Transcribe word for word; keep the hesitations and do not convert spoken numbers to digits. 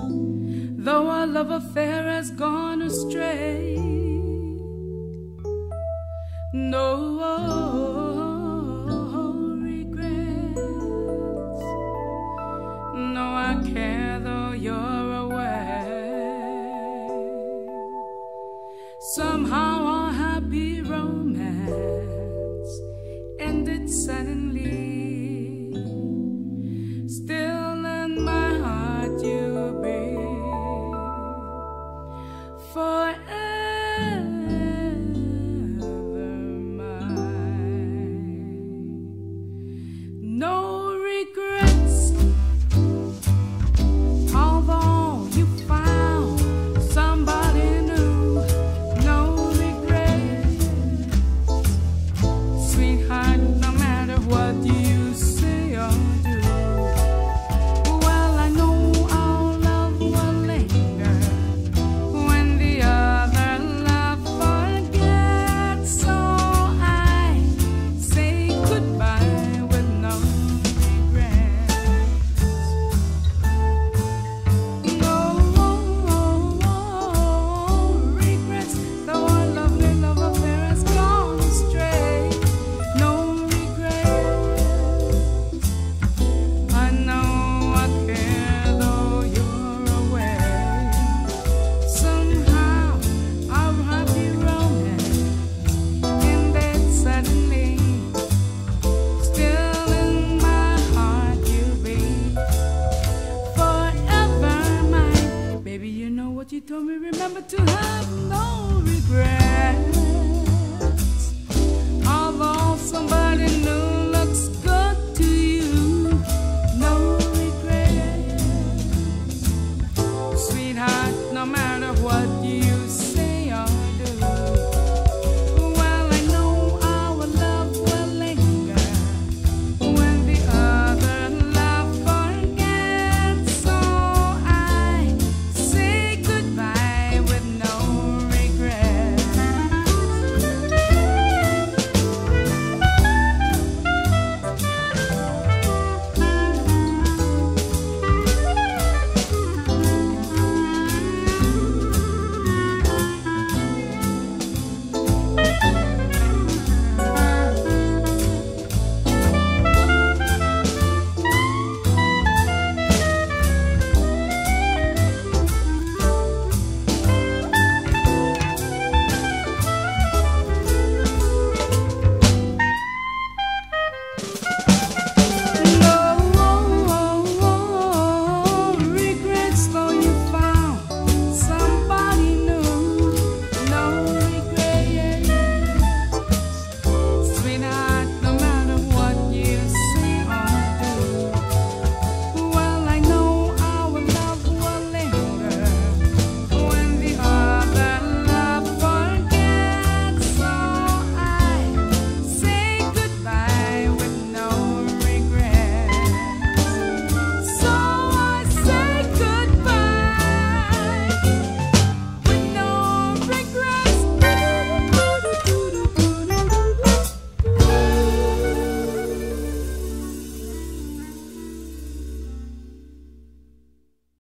though our love affair has gone astray. No regrets, no I care though you're away. Somehow our happy romance ended suddenly. Still in my heart you'll be forever mine. No regrets, although you found somebody new. No regrets, sweetheart, no matter what you say or do. Well, I know our love will linger when the other love forgets. So I say goodbye with no regrets. No regrets, though our lovely love affair has gone astray. No regrets, I know I care though you're away. Somehow our happy romance ended suddenly. Still in my heart you'll be forever mine. Baby, you know what you told me, remember to have no regrets. Although somebody new looks good to you, no regrets, sweetheart, no matter what you